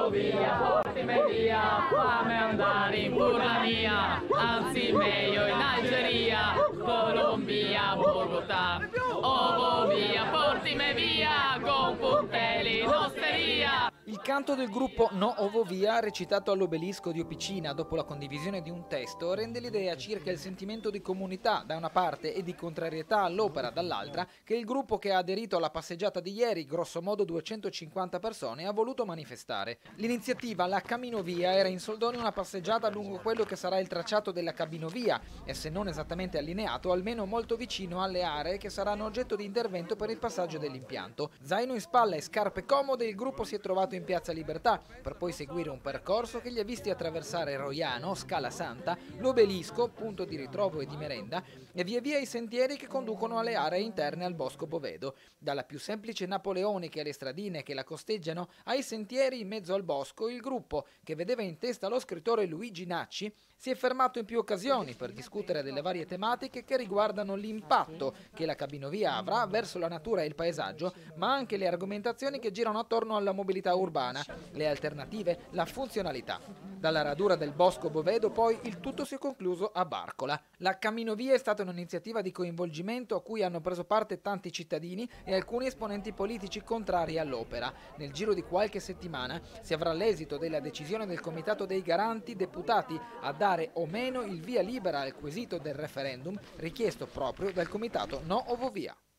via, portami via, fammi andare in Burmania, anzi meglio in Algeria, Colombia, Bogotà. Ovo via, portami via, con puntelli in osteria. Il canto del gruppo No Ovo Via, recitato all'Obelisco di Opicina dopo la condivisione di un testo, rende l'idea circa il sentimento di comunità da una parte e di contrarietà all'opera dall'altra che il gruppo che ha aderito alla passeggiata di ieri, grosso modo 250 persone, ha voluto manifestare. L'iniziativa La Caminovia era in soldoni una passeggiata lungo quello che sarà il tracciato della Cabinovia e, se non esattamente allineato, almeno molto vicino alle aree che saranno oggetto di intervento per il passaggio dell'impianto. Zaino in spalla e scarpe comode, il gruppo si è trovato in Piazza Libertà per poi seguire un percorso che li ha visti attraversare Roiano, Scala Santa, l'Obelisco, punto di ritrovo e di merenda, e via via i sentieri che conducono alle aree interne al Bosco Bovedo, dalla più semplice napoleonica alle stradine che la costeggiano ai sentieri in mezzo al bosco. Il gruppo, che vedeva in testa lo scrittore Luigi Nacci, si è fermato in più occasioni per discutere delle varie tematiche che riguardano l'impatto che la Cabinovia avrà verso la natura e il paesaggio, ma anche le argomentazioni che girano attorno alla mobilità urbana, le alternative, la funzionalità. Dalla radura del Bosco Bovedo poi il tutto si è concluso a Barcola. La Caminovia è stata un'iniziativa di coinvolgimento a cui hanno preso parte tanti cittadini e alcuni esponenti politici contrari all'opera. Nel giro di qualche settimana si avrà l'esito della decisione del Comitato dei Garanti deputati a dare o meno il via libera al quesito del referendum richiesto proprio dal Comitato No Ovo Via.